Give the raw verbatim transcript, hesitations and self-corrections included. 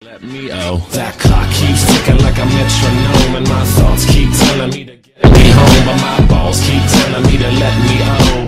Let me oh, that clock keeps ticking like a metronome, and my thoughts keep telling me to get me home, but my balls keep telling me to let me oh.